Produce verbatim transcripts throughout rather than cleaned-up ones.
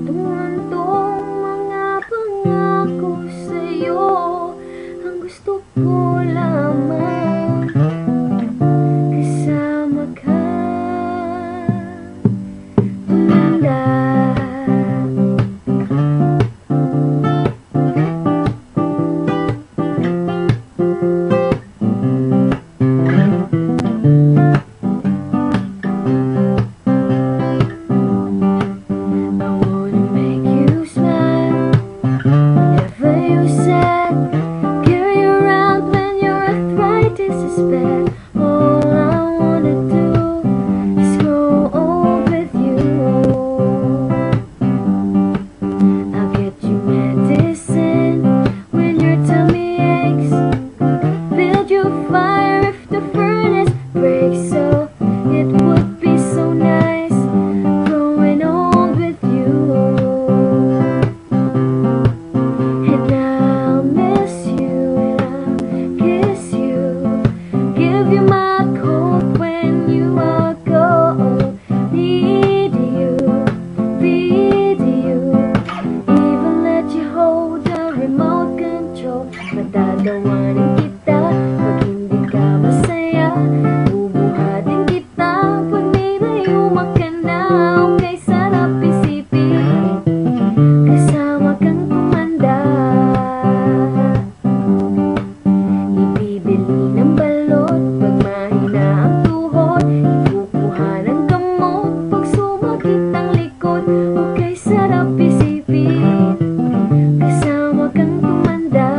tumantong mga pangako sa'yo. Ang gusto ko lamang kasama ka, tumanda. All I wanna do is grow old with you. I'll get you medicine when your tummy aches. Build you a fire if the furnace breaks. So it would be so nice growing old with you. And I'll miss you and I'll kiss you, give you my coat when you are gone. Need you, feed you, even let you hold the remote control. Matatawanin kita pag hindi ka masaya, bubuhatin kita pag nilayuma ka na. Okay, sarap isipin kasama kang tumanda. Ibibili ng balot pag mahina ang tuhod, ikukuha ng gamot pag sumakit ang likod. Okay, sarap isipin kasama kang tumanda.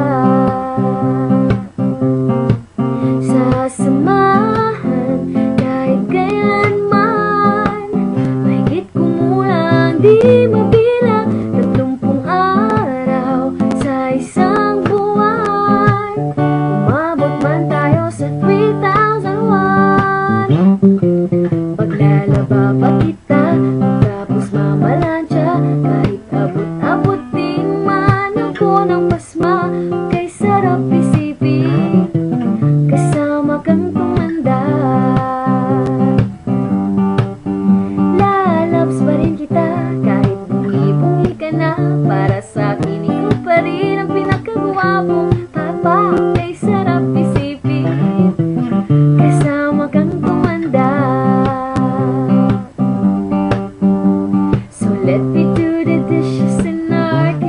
Sasamahan kahit kailanman, mahigit kumulang di mabilang, tatlumpung araw sa isang buwan. Umabot man tayo sa three thousand one. Paglalaba pa kita, tapos mamalansya, kahit abot-abot din man ako ng pasma. Kay sarap isipin kasama kang tumanda. Lalabs pa rin kita kahit bungi-bungi ka na. Para sa akin ikaw pa rin ang pinakagwapong papa. Kay sarap isipin kasama kang tumanda. So let me do the dishes in our